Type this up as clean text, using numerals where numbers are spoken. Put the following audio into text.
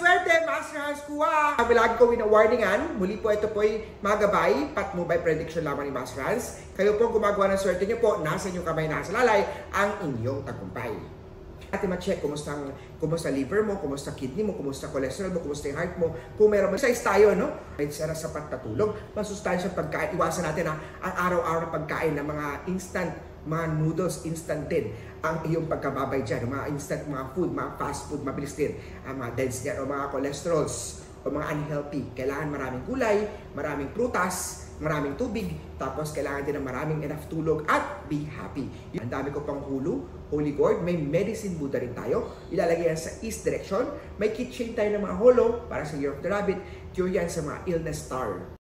swerte, Master Hans Kuha! Kami lagi ko wina-warningan. Muli po ito po'y magabay, patnubay prediction lamang ni Master Hans. Kayo po gumagawa ng swerte niyo po, nasa inyong kamay, nasa lalay, ang inyong tagumpay. At ma-check kumusta liver mo, kumusta kidney mo, kumusta cholesterol mo, kumusta yung heart mo. Kung meron mo, size tayo, no? May sapat na tulog, masustansyang pagkain. Iwasan natin ang araw-araw na pagkain ng mga instant, mga noodles, instant din. Ang iyong pagkababay dyan, mga instant, mga food, mga fast food, mabilis din. Ang mga dense yan, o mga cholesterols, o mga unhealthy. Kailangan maraming gulay, maraming prutas, maraming tubig, tapos kailangan din ng maraming enough tulog at be happy. Ang dami ko pang Holy Gourd, may medicine Buddha rin tayo. Ilalagay yan sa east direction. May keychain tayo ng mga holo para sa Year of the Rabbit. Cure yan sa mga illness star.